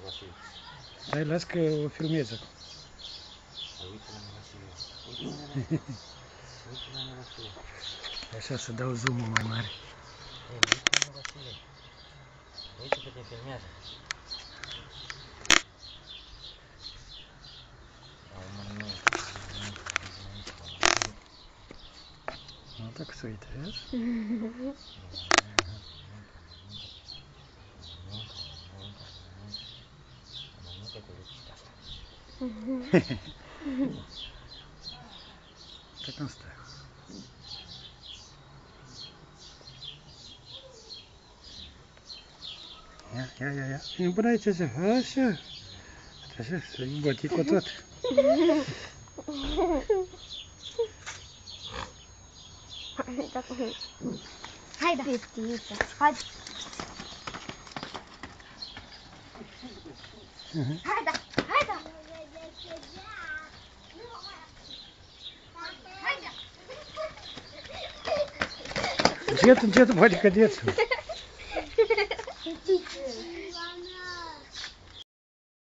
Vasile. Hai, las că o filmez acum. Uite la mine, Vasile. Uite la mine, Vasile. Uite la mine, Vasile. Așa, să dau zoom-ul mai mare. Ei, uite la mine, Vasile. Uite că te filmează. Nu, dacă se uită, vezi? Uite cum stă. Ia. Vine până aici, așa. Așa, să-i băti cu tot. Haide! Haide! Haide! Încet, poate cădeți.